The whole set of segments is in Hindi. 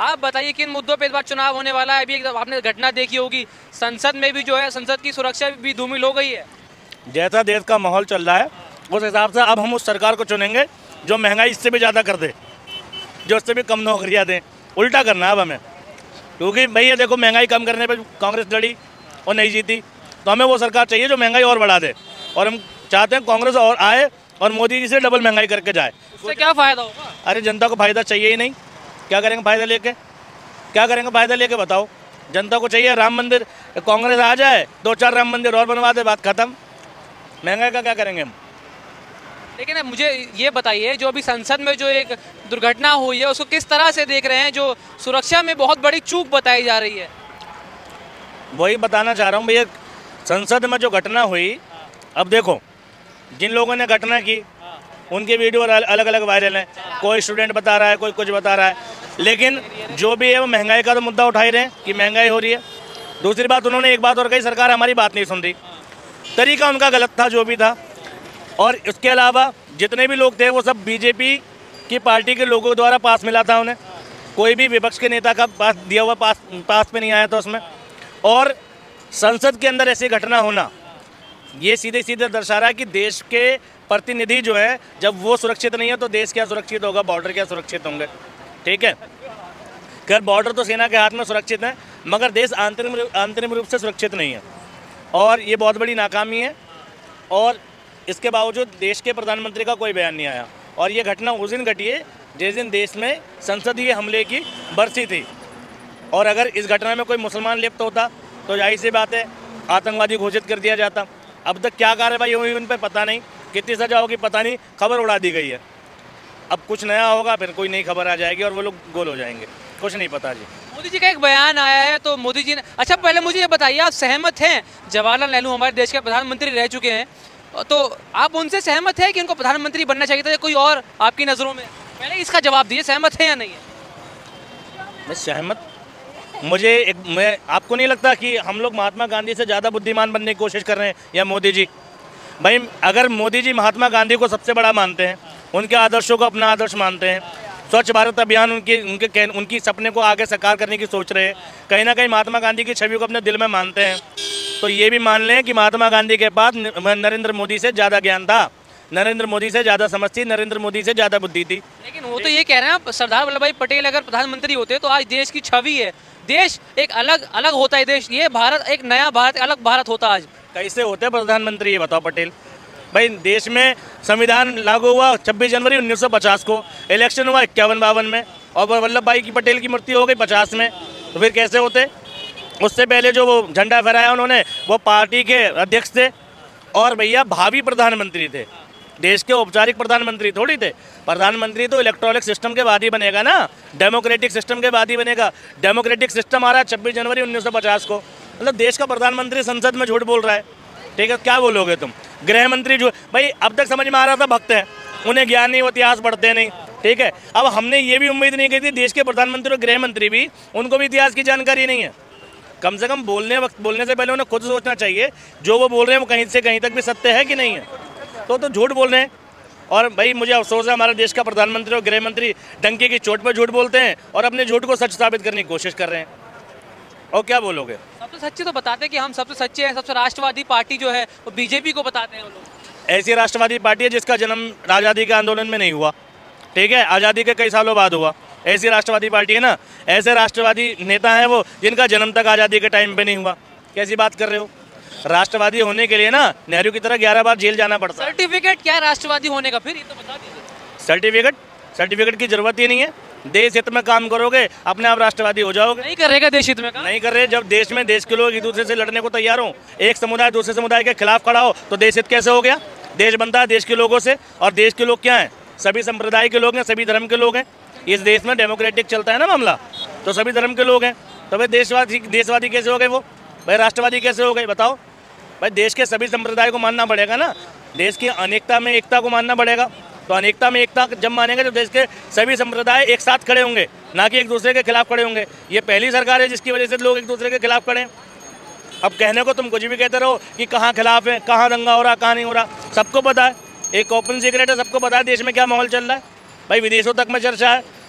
आप बताइए किन मुद्दों पे इस बार चुनाव होने वाला है। अभी एक आपने घटना देखी होगी, संसद में भी जो है संसद की सुरक्षा भी धूमिल हो गई है। जैसा देश का माहौल चल रहा है उस हिसाब से अब हम उस सरकार को चुनेंगे जो महंगाई इससे भी ज़्यादा कर दे, जो इससे भी कम नौकरियाँ दें। उल्टा करना है अब हमें, क्योंकि भाई ये देखो महंगाई कम करने पर कांग्रेस लड़ी और नहीं जीती, तो हमें वो सरकार चाहिए जो महंगाई और बढ़ा दे। और हम चाहते हैं कांग्रेस और आए और मोदी जी से डबल महंगाई करके जाए। उससे क्या फ़ायदा होगा? अरे जनता को फ़ायदा चाहिए ही नहीं, क्या करेंगे फ़ायदा लेके? क्या करेंगे फ़ायदा लेके बताओ? जनता को चाहिए राम मंदिर, कांग्रेस आ जाए 2-4 राम मंदिर और बनवा दे, बात खत्म। महंगाई का क्या करेंगे हम? लेकिन अब मुझे ये बताइए, जो अभी संसद में जो एक दुर्घटना हुई है उसको किस तरह से देख रहे हैं, जो सुरक्षा में बहुत बड़ी चूक बताई जा रही है? वही बताना चाह रहा हूँ भैया, संसद में जो घटना हुई, अब देखो जिन लोगों ने घटना की उनके वीडियो अलग अलग वायरल हैं। कोई स्टूडेंट बता रहा है, कोई कुछ बता रहा है, लेकिन जो भी है वो महंगाई का तो मुद्दा उठा ही रहे हैं कि महंगाई हो रही है। दूसरी बात उन्होंने एक बात और कही, सरकार हमारी बात नहीं सुन रही। तरीका उनका गलत था जो भी था। और इसके अलावा जितने भी लोग थे वो सब बीजेपी की पार्टी के लोगों द्वारा पास मिला था उन्हें, कोई भी विपक्ष के नेता का पास दिया हुआ पास पे नहीं आया था उसमें। और संसद के अंदर ऐसी घटना होना ये सीधे सीधे दर्शा रहा है कि देश के प्रतिनिधि जो है, जब वो सुरक्षित नहीं है तो देश क्या सुरक्षित होगा, बॉर्डर क्या सुरक्षित होंगे? ठीक है, खैर बॉर्डर तो सेना के हाथ में सुरक्षित है, मगर देश आंतरिक रूप से सुरक्षित नहीं है, और ये बहुत बड़ी नाकामी है। और इसके बावजूद देश के प्रधानमंत्री का कोई बयान नहीं आया। और ये घटना उस दिन घटी है जिस दिन देश में संसदीय हमले की बरसी थी। और अगर इस घटना में कोई मुसलमान लिप्त होता तो जाहिर सी बात है आतंकवादी घोषित कर दिया जाता। अब तक क्या कार्रवाई हुई उन पर पता नहीं, कितनी सजा होगी पता नहीं, खबर उड़ा दी गई है। अब कुछ नया होगा, फिर कोई नई खबर आ जाएगी और वो लोग गोल हो जाएंगे, कुछ नहीं पता जी। मोदी जी का एक बयान आया है, तो मोदी जी ने, अच्छा पहले मुझे ये बताइए, आप सहमत हैं, जवाहरलाल नेहरू हमारे देश के प्रधानमंत्री रह चुके हैं, तो आप उनसे सहमत हैं कि उनको प्रधानमंत्री बनना चाहिए था या कोई और आपकी नज़रों में? पहले इसका जवाब दीजिए, सहमत है या नहीं है? मैं सहमत, मैं आपको नहीं लगता कि हम लोग महात्मा गांधी से ज़्यादा बुद्धिमान बनने की कोशिश कर रहे हैं या मोदी जी? भाई अगर मोदी जी महात्मा गांधी को सबसे बड़ा मानते हैं, उनके आदर्शों को अपना आदर्श मानते हैं, स्वच्छ भारत अभियान उनकी सपने को आगे साकार करने की सोच रहे हैं, कहीं ना कहीं महात्मा गांधी की छवि को अपने दिल में मानते हैं, तो ये भी मान लें कि महात्मा गांधी के पास नरेंद्र मोदी से ज़्यादा ज्ञान था, नरेंद्र मोदी से ज़्यादा समझ थी, नरेंद्र मोदी से ज़्यादा बुद्धि थी। लेकिन वो तो ये कह रहे हैं, सरदार वल्लभ भाई पटेल अगर प्रधानमंत्री होते तो आज देश की छवि है, देश एक अलग होता है, देश ये भारत एक नया भारत, अलग भारत होता। आज कैसे होते प्रधानमंत्री ये बताओ पटेल? भाई देश में संविधान लागू हुआ 26 जनवरी 1950 को, इलेक्शन हुआ 51-52 में, और वल्लभ भाई की पटेल की मृत्यु हो गई 50 में, तो फिर कैसे होते? उससे पहले जो वो झंडा फहराया उन्होंने, वो पार्टी के अध्यक्ष थे और भैया भावी प्रधानमंत्री थे, देश के औपचारिक प्रधानमंत्री थोड़ी थे। प्रधानमंत्री तो इलेक्ट्रॉनिक सिस्टम के बाद ही बनेगा ना, डेमोक्रेटिक सिस्टम के बाद ही बनेगा। डेमोक्रेटिक सिस्टम आ रहा है 26 जनवरी 1950 को, मतलब देश का प्रधानमंत्री संसद में झूठ बोल रहा है। ठीक है, क्या बोलोगे तुम? गृह मंत्री जो भाई अब तक समझ में आ रहा था भक्त है, उन्हें ज्ञान नहीं, वो इतिहास पढ़ते नहीं। ठीक है, अब हमने ये भी उम्मीद नहीं की थी देश के प्रधानमंत्री और गृह मंत्री भी, उनको भी इतिहास की जानकारी नहीं है। कम से कम बोलने से पहले उन्हें खुद सोचना चाहिए जो वो बोल रहे हैं वो कहीं से कहीं तक भी सत्य है कि नहीं है। तो झूठ बोल रहे हैं। और भाई मुझे अफसोस है, हमारे देश का प्रधानमंत्री और गृह मंत्री डंके की चोट पर झूठ बोलते हैं और अपने झूठ को सच साबित करने की कोशिश कर रहे हैं। और क्या बोलोगे? सबसे सच्चे तो बताते हैं कि हम सबसे सच्चे हैं, सबसे राष्ट्रवादी पार्टी जो है वो बीजेपी को बताते हैं वो लोग। ऐसी राष्ट्रवादी पार्टी है जिसका जन्म आज़ादी के आंदोलन में नहीं हुआ, ठीक है, आज़ादी के कई सालों बाद हुआ। ऐसी राष्ट्रवादी पार्टी है ना, ऐसे राष्ट्रवादी नेता हैं वो जिनका जन्म तक आज़ादी के टाइम पे नहीं हुआ। कैसी बात कर रहे हो? राष्ट्रवादी होने के लिए ना नेहरू की तरह 11 बार जेल जाना पड़ता है। सर्टिफिकेट क्या है राष्ट्रवादी होने का, फिर ये तो बता दीजिए। सर्टिफिकेट की जरूरत ही नहीं है। देश हित में काम करोगे अपने आप राष्ट्रवादी हो जाओगे। नहीं करेगा देश हित में काम? नहीं कर रहे। जब देश में देश के लोग एक दूसरे से लड़ने को तैयार हो, एक समुदाय दूसरे समुदाय के खिलाफ खड़ा हो, तो देश हित कैसे हो गया? देश बनता है देश के लोगों से, और देश के लोग क्या हैं? सभी संप्रदाय के लोग हैं, सभी धर्म के लोग हैं। इस देश में डेमोक्रेटिक चलता है ना मामला, तो सभी धर्म के लोग हैं। तो भाई देशवादी कैसे हो गए वो? भाई राष्ट्रवादी कैसे हो गए बताओ? भाई देश के सभी संप्रदाय को मानना पड़ेगा ना, देश की अनेकता में एकता को मानना पड़ेगा। तो अनेकता में एकता जब मानेंगे तो देश के सभी संप्रदाय एक साथ खड़े होंगे, ना कि एक दूसरे के खिलाफ खड़े होंगे। ये पहली सरकार है जिसकी वजह से लोग एक दूसरे के खिलाफ खड़े हैं। अब कहने को तुम कुछ भी कहते रहो कि कहाँ खिलाफ है, कहाँ दंगा हो रहा, कहाँ नहीं हो रहा, सबको पता है। एक ओपन सीक्रेट है, सबको पता है देश में क्या माहौल चल रहा है। भाई विदेशों तक में चर्चा है,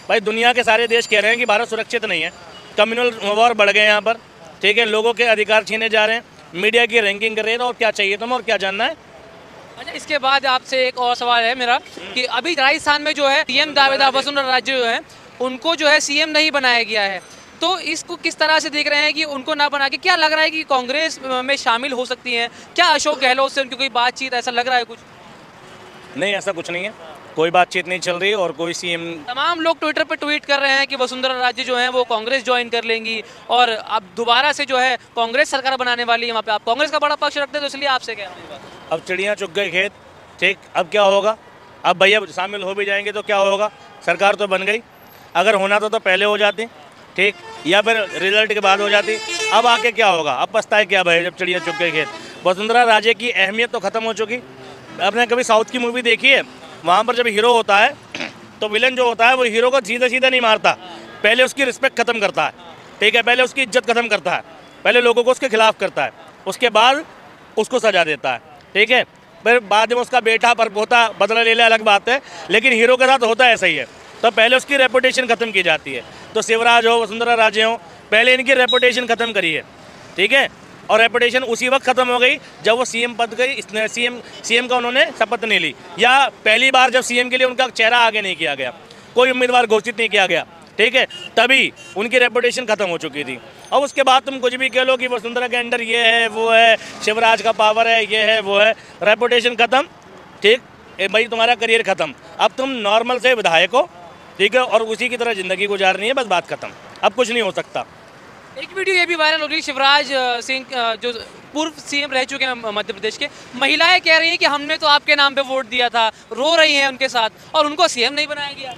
भाई दुनिया के सारे देश कह रहे हैं कि भारत सुरक्षित नहीं है, कम्युनल वॉर बढ़ गए यहाँ पर, ठीक है, लोगों के अधिकार छीने जा रहे हैं, मीडिया की रैंकिंग कर रहे हैं, और क्या चाहिए तुम्हें और क्या जानना है? अच्छा, इसके बाद आपसे एक और सवाल है मेरा कि अभी राजस्थान में जो है सीएम दावेदार वसुंधरा राजे जो है उनको जो है सीएम नहीं बनाया गया है, तो इसको किस तरह से देख रहे हैं कि उनको ना बना के, क्या लग रहा है कि कांग्रेस में शामिल हो सकती हैं क्या? अशोक गहलोत से उनकी कोई बातचीत, ऐसा लग रहा है कुछ? नहीं, ऐसा कुछ नहीं है, कोई बातचीत नहीं चल रही और कोई सीएम। तमाम लोग ट्विटर पर ट्वीट कर रहे हैं कि वसुंधरा राजे जो है वो कांग्रेस ज्वाइन कर लेंगी और अब दोबारा से जो है कांग्रेस सरकार बनाने वाली है वहाँ पे। आप कांग्रेस का बड़ा पक्ष रखते हैं, तो इसलिए आपसे कह रहा हूँ। अब चिड़ियाँ चुग गए खेत, ठीक, अब क्या होगा? अब भैया शामिल हो भी जाएंगे तो क्या होगा? सरकार तो बन गई, अगर होना तो पहले हो जाती, ठीक, या फिर रिजल्ट के बाद हो जाती। अब आके क्या होगा? अब पछताए क्या भाई जब चिड़िया चुग गए खेत। वसुंधरा राजे की अहमियत तो खत्म हो चुकी। आपने कभी साउथ की मूवी देखी है? वहाँ पर जब हीरो होता है तो विलन जो होता है वो हीरो को सीधा सीधा नहीं मारता, पहले उसकी रिस्पेक्ट खत्म करता है, ठीक है, पहले उसकी इज्जत खत्म करता है, पहले लोगों को उसके खिलाफ करता है, उसके बाद उसको सजा देता है, ठीक है, फिर बाद में उसका बेटा परपोता बदला ले ले, अलग बात है, लेकिन हीरो के साथ होता ऐसा ही है। तो पहले उसकी रेपुटेशन खत्म की जाती है। तो शिवराज हो, वसुंधरा राजे हो, पहले इनकी रेपुटेशन खत्म करी है, ठीक है, और रेपुटेशन उसी वक्त खत्म हो गई जब वो सीएम पद गई, इसने सीएम का उन्होंने शपथ नहीं ली, या पहली बार जब सीएम के लिए उनका चेहरा आगे नहीं किया गया, कोई उम्मीदवार घोषित नहीं किया गया, ठीक है, तभी उनकी रेपुटेशन खत्म हो चुकी थी। और उसके बाद तुम कुछ भी कह लो कि वसुंधरा के अंडर ये है वो है, शिवराज का पावर है, ये है वो है, रेपुटेशन खत्म, ठीक, भाई तुम्हारा करियर खत्म। अब तुम नॉर्मल से विधायक हो, ठीक है, और उसी की तरह ज़िंदगी गुजारनी है, बस बात खत्म, अब कुछ नहीं हो सकता। एक वीडियो ये भी वायरल हो रही है, शिवराज सिंह जो पूर्व सीएम रह चुके हैं मध्य प्रदेश के, महिलाएं कह रही हैं कि हमने तो आपके नाम पे वोट दिया था, रो रही हैं उनके साथ, और उनको सीएम नहीं बनाया गया।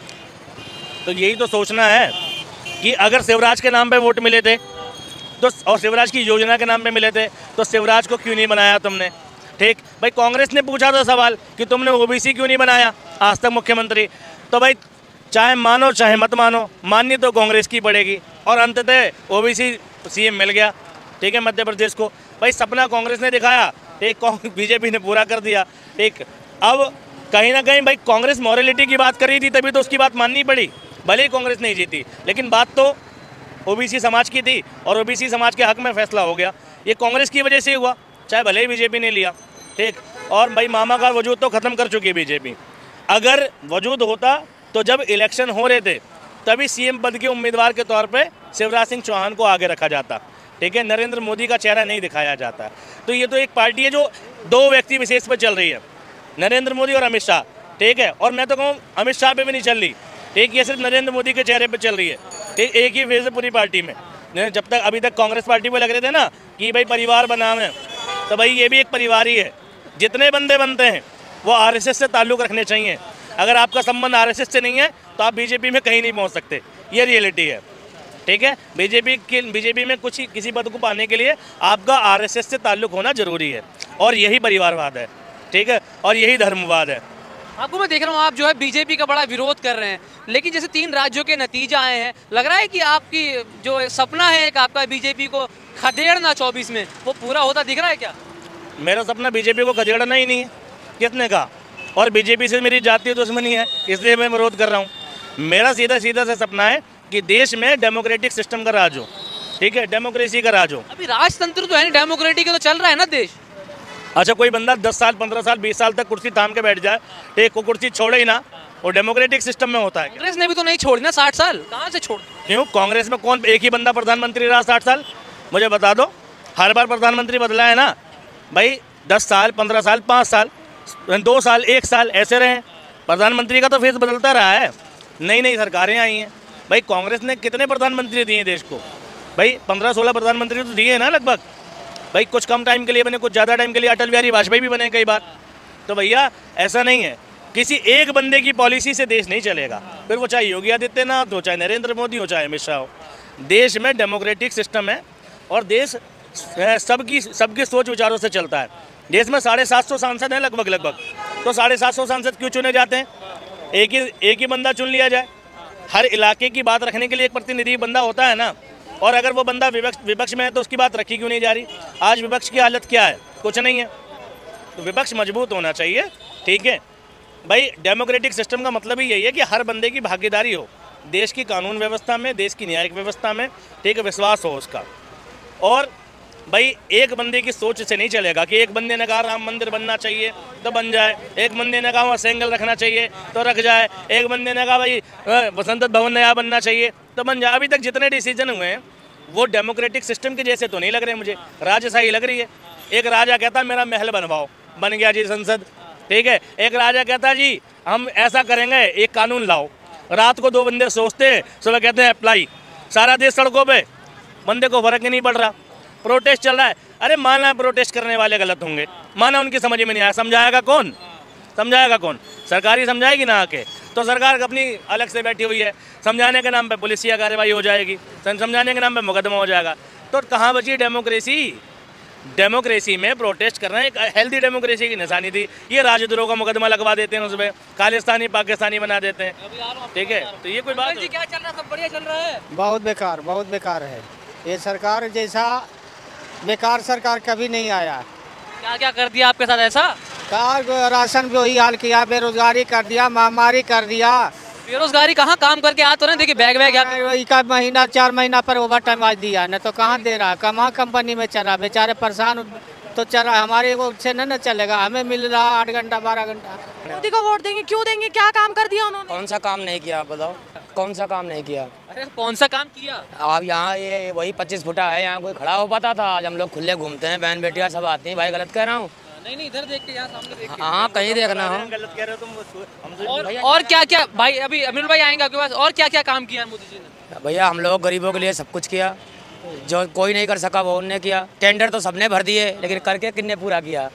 तो यही तो सोचना है कि अगर शिवराज के नाम पे वोट मिले थे तो, और शिवराज की योजना के नाम पे मिले थे, तो शिवराज को क्यों नहीं बनाया तुमने? ठीक भाई, कांग्रेस ने पूछा था सवाल कि तुमने ओबीसी क्यों नहीं बनाया आज तक मुख्यमंत्री, तो भाई चाहे मानो चाहे मत मानो, माननी तो कांग्रेस की पड़ेगी, और अंततः ओबीसी सीएम मिल गया, ठीक है, मध्य प्रदेश को। भाई सपना कांग्रेस ने दिखाया, एक बीजेपी ने पूरा कर दिया, ठीक। अब कहीं ना कहीं भाई कांग्रेस मॉरलिटी की बात कर रही थी, तभी तो उसकी बात माननी पड़ी, भले ही कांग्रेस नहीं जीती, लेकिन बात तो ओबीसी समाज की थी और ओबीसी समाज के हक में फैसला हो गया। ये कांग्रेस की वजह से हुआ, चाहे भले ही बीजेपी ने लिया, ठीक। और भाई मामा का वजूद तो ख़त्म कर चुकी है बीजेपी। अगर वजूद होता तो जब इलेक्शन हो रहे थे तभी सीएम पद के उम्मीदवार के तौर पे शिवराज सिंह चौहान को आगे रखा जाता, ठीक है, नरेंद्र मोदी का चेहरा नहीं दिखाया जाता। तो ये तो एक पार्टी है जो दो व्यक्ति विशेष पर चल रही है, नरेंद्र मोदी और अमित शाह, ठीक है, और मैं तो कहूँ अमित शाह पे भी नहीं चल रही, ठीक, ये सिर्फ नरेंद्र मोदी के चेहरे पर चल रही है, ठीक, एक ही फेज है पूरी पार्टी में। जब तक अभी तक कांग्रेस पार्टी को लग रहे थे ना कि भाई परिवार बना है, तो भाई ये भी एक परिवार ही है, जितने बंदे बनते हैं वो आरएसएस से ताल्लुक़ रखने चाहिए। अगर आपका संबंध आरएसएस से नहीं है तो आप बीजेपी में कहीं नहीं पहुंच सकते, ये रियलिटी है, ठीक है। बीजेपी में किसी पद को पाने के लिए आपका आरएसएस से ताल्लुक़ होना जरूरी है, और यही परिवारवाद है, ठीक है, और यही धर्मवाद है। आपको मैं देख रहा हूँ आप जो है बीजेपी का बड़ा विरोध कर रहे हैं, लेकिन जैसे 3 राज्यों के नतीजे आए हैं, लग रहा है कि आपकी जो सपना है एक आपका बीजेपी को खदेड़ना 24 में, वो पूरा होता दिख रहा है क्या? मेरा सपना बीजेपी को खदेड़ना ही नहीं है, किसने कहा? और बीजेपी से मेरी जातीय दुश्मनी है, इसलिए मैं विरोध कर रहा हूँ। मेरा सीधा से सपना है कि देश में डेमोक्रेटिक सिस्टम का राज हो, ठीक है, डेमोक्रेसी का राज हो। अभी राजतंत्र तो है नहीं, डेमोक्रेटिक तो चल रहा है ना देश। अच्छा, कोई बंदा 10 साल 15 साल 20 साल तक कुर्सी थाम के बैठ जाए, एक को कुर्सी छोड़े ही ना, वो डेमोक्रेटिक सिस्टम में होता है। कांग्रेस ने भी तो नहीं छोड़ी ना 60 साल, कहाँ से छोड़? क्यों? कांग्रेस में कौन एक ही बंदा प्रधानमंत्री रहा 60 साल? मुझे बता दो, हर बार प्रधानमंत्री बदला है ना भाई, 10 साल 15 साल 5 साल 2 साल 1 साल ऐसे रहे। प्रधानमंत्री का तो फेस बदलता रहा है, नई नई सरकारें आई हैं। भाई कांग्रेस ने कितने प्रधानमंत्री दिए देश को? भाई 15-16 प्रधानमंत्री तो दिए ना लगभग। भाई कुछ कम टाइम के लिए बने, कुछ ज़्यादा टाइम के लिए अटल बिहारी वाजपेयी भी बने कई बार। तो भैया ऐसा नहीं है, किसी एक बंदे की पॉलिसी से देश नहीं चलेगा, फिर वो चाहे योगी आदित्यनाथ हो, चाहे नरेंद्र मोदी हो, चाहे अमित शाह हो। देश में डेमोक्रेटिक सिस्टम है और देश सबकी सोच विचारों से चलता है। देश में 750 सांसद हैं लगभग, तो 750 सांसद क्यों चुने जाते हैं? एक ही बंदा चुन लिया जाए, हर इलाके की बात रखने के लिए एक प्रतिनिधि बंदा होता है ना। और अगर वो बंदा विपक्ष में है तो उसकी बात रखी क्यों नहीं जा रही? आज विपक्ष की हालत क्या है? कुछ नहीं है। तो विपक्ष मजबूत होना चाहिए, ठीक है, भाई डेमोक्रेटिक सिस्टम का मतलब ही यही है कि हर बंदे की भागीदारी हो, देश की कानून व्यवस्था में, देश की न्यायिक व्यवस्था में, ठीक है, विश्वास हो उसका। और भाई एक बंदे की सोच से नहीं चलेगा कि एक बंदे ने कहा राम मंदिर बनना चाहिए तो बन जाए, एक बंदे ने कहा वहाँ सेंगल रखना चाहिए तो रख जाए, एक बंदे ने कहा भाई संसद भवन नया बनना चाहिए तो बन जाए। अभी तक जितने डिसीजन हुए हैं वो डेमोक्रेटिक सिस्टम के जैसे तो नहीं लग रहे मुझे, राजशाही लग रही है। एक राजा कहता मेरा महल बनवाओ, बन गया जी संसद, ठीक है। एक राजा कहता जी हम ऐसा करेंगे, एक कानून लाओ। रात को दो बंदे सोचते हैं, सुबह कहते हैं अप्लाई। सारा देश सड़कों पे, बंदे को फर्क ही नहीं पड़ रहा। प्रोटेस्ट चल रहा है, अरे माना प्रोटेस्ट करने वाले गलत होंगे, माना उनकी समझ में नहीं आया, समझाएगा कौन? समझाएगा कौन? सरकार ही समझाएगी ना आके। तो सरकार अपनी अलग से बैठी हुई है, समझाने के नाम पे पुलिसिया कार्रवाई हो जाएगी, समझाने के नाम पे मुकदमा हो जाएगा। तो कहाँ बची डेमोक्रेसी? डेमोक्रेसी में प्रोटेस्ट करना एक हेल्दी डेमोक्रेसी की निशानी थी। ये राजद्रोह का मुकदमा लगवा देते हैं, उसमें खालिस्तानी पाकिस्तानी बना देते हैं, ठीक है। तो ये कोई बात? क्या चल रहा है? सब बढ़िया चल रहा है? बहुत बेकार है ये सरकार, जैसा बेकार सरकार कभी नहीं आया। क्या क्या कर दिया आपके साथ ऐसा? का राशन भी वही हाल किया, बेरोजगारी कर दिया, महामारी कर दिया। बेरोजगारी कहाँ? काम करके आ तो रहे, देखिए बैग का महीना 4 महीना पर ओवर टाइम आज दिया न, तो कहाँ दे रहा, कहाँ कंपनी में चल रहा, बेचारे परेशान तो चल रहा। हमारे को से न चलेगा, हमें मिल रहा 8 घंटा 12 घंटा। मोदी को वोट देंगे, क्यों देंगे? क्या काम कर दिया उन्होंने? कौन सा काम नहीं किया आप बताओ, कौन सा काम नहीं किया? अरे कौन सा काम किया? आप यहाँ ये वही 25 फुटा है, यहाँ कोई खड़ा हो पाता था? आज हम लोग खुले घूमते हैं, बहन बेटियाँ सब आती हैं। भाई गलत कह रहा हूँ? नहीं इधर देख के, यहाँ सामने देख के। हाँ कहीं देखना हो। गलत कह रहे हो तुम। और क्या क्या भाई, अभी अमीर भाई आएंगे आपके पास, और क्या क्या काम किया मोदी जी ने? भैया हम लोग गरीबों के लिए सब कुछ किया, जो कोई नहीं कर सका वो उनने किया। टेंडर तो सबने भर दिए, लेकिन करके किसने पूरा किया?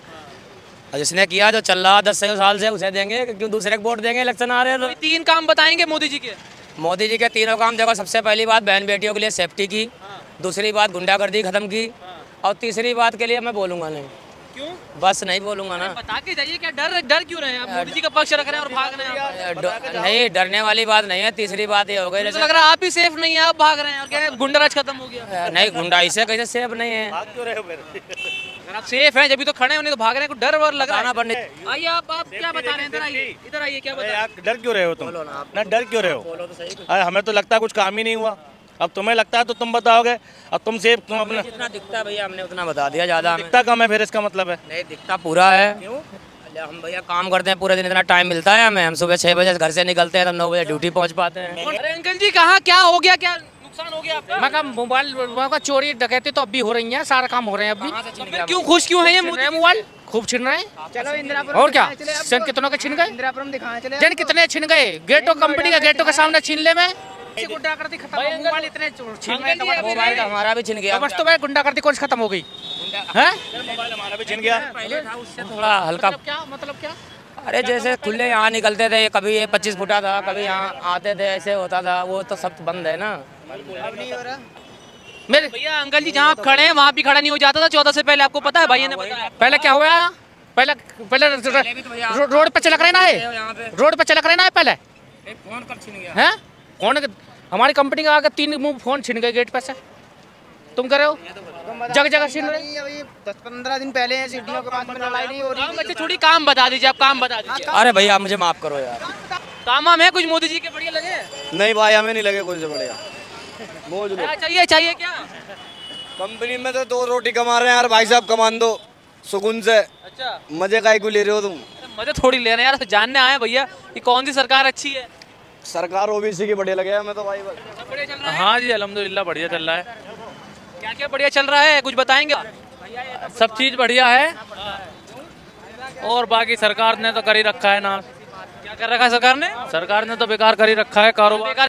और जिसने किया, जो चल रहा 10 साल से, उसे देंगे। क्यों दूसरे को वोट देंगे? इलेक्शन आ रहे हैं तो। 3 काम बताएंगे मोदी जी के। मोदी जी के तीनों काम देखो, सबसे पहली बात बहन बेटियों के लिए सेफ्टी की, दूसरी बात गुंडागर्दी खत्म की, और तीसरी बात के लिए मैं बोलूँगा नहीं। क्यों? बस नहीं बोलूँगा ना। बता के जाइए, क्या डर क्यों रहे हैं आप? मोदी जी का पक्ष रख रहे हैं और भाग रहे हैं? नहीं, डरने वाली बात नहीं है। तीसरी बात ये हो गई, जैसे लग रहा है आप ही सेफ नहीं है, आप भाग रहे हैं और क्या है, गुंडाराज खत्म हो गया। नहीं, गुंडाई से कैसे सेफ नहीं है? भाग क्यों रहे हो फिर? अगर आप सेफ हैं, जब भी तो खड़े होने तो भाग रहे हैं, कुछ डर वर लग रहा है? है। आइए आप क्या बता रहे हैं? इधर आइए, क्या बता रहे हैं? आप डर क्यों रहे हो तुम? ना डर क्यों रहे हो? अरे हमें तो लगता है कुछ काम ही नहीं हुआ। अब तुम्हें लगता है तो तुम बताओगे। अब तुम सेफ, तुम अपना जितना दिखता है भैया हमने उतना बता दिया, ज़्यादा दिखता कम है, फिर इसका मतलब है? नहीं, दिखता पूरा है। क्यों? हम भैया काम करते हैं पूरे दिन, इतना टाइम मिलता है हमें। हम सुबह 6 बजे घर से निकलते हैं, तब 9 बजे ड्यूटी पहुंच पाते हैं। अरे अंकल जी, कहाँ क्या हो गया, क्या नुकसान हो गया आपका? मैं कहा मोबाइल का चोरी डकैती तो अब भी हो रही है, सारा काम हो रहे हैं अभी। फिर क्यों खुश क्यों है ये मोबाइल खूब छिन रहे हैं। चलो इंदिरापुरम, और क्या जन कितनों के छिन गए, इंदिरापुरम दिखाएं चले। जन कितने छिन गए? गेटो कंपनी का गेटों के सामने छीन ले में गुंडागर्दी खत्म। मोबाइल इतने छिन गए, मोबाइल तो हमारा भी छिन गया। बस तो भाई गुंडागर्दी कौन सी खत्म हो गई है? मोबाइल हमारा भी छिन गया। पहले था उससे थोड़ा हल्का। मतलब क्या? अरे जैसे खुले यहाँ निकलते थे, कभी ये 25 फुटा था, कभी यहाँ आते थे, ऐसे होता था। वो तो सब बंद है ना। अब नहीं हो रहा। मेरे भैया अंकल जी जहाँ आप खड़े हैं वहाँ भी खड़ा नहीं हो जाता था 14 से पहले, आपको पता है? भाई ने बताया। पहले क्या हुआ? पहले रोड पे चलक रहे ना है, रोड पे चलक रहे ना है पहले। फोन कब छिन गया है? फोन हमारी कंपनी का आगे 3 फोन छिन गए गेट पे से। तुम कर रहे हो जगह जगह छिन रहे। अभी 10-15 दिन पहले सीढ़ियों के पास में लड़ाई नहीं हो रही। बच्चे थोड़ी काम बता दीजिए, आप काम बता दीजिए। अरे भैया आप मुझे माफ करो यार। काम है कुछ मोदी जी के बढ़िया लगे? नहीं भाई, हमें नहीं लगे कुछ से बढ़िया। मौज लो। क्या चाहिए क्या? कंपनी में तो 2 रोटी कमा रहे हैं यार भाई साहब, कमान दो सुकून से। अच्छा, मजे काहे को ले रहे हो तुम? मजे थोड़ी ले रहे हैं यार, जानने आए भैया कि कौन सी सरकार अच्छी है। सरकार ओबीसी की बढ़िया लगे हमें तो भाई। सब बढ़िया चल रहा है? हाँ जी अल्हम्दुलिल्लाह बढ़िया चल रहा है। क्या क्या बढ़िया चल रहा है, कुछ बताएंगे? सब चीज़ बढ़िया है, और बाकी सरकार ने तो कर ही रखा है ना। क्या कर रखा है सरकार ने? सरकार ने तो बेकार कर ही रखा है कारोबार।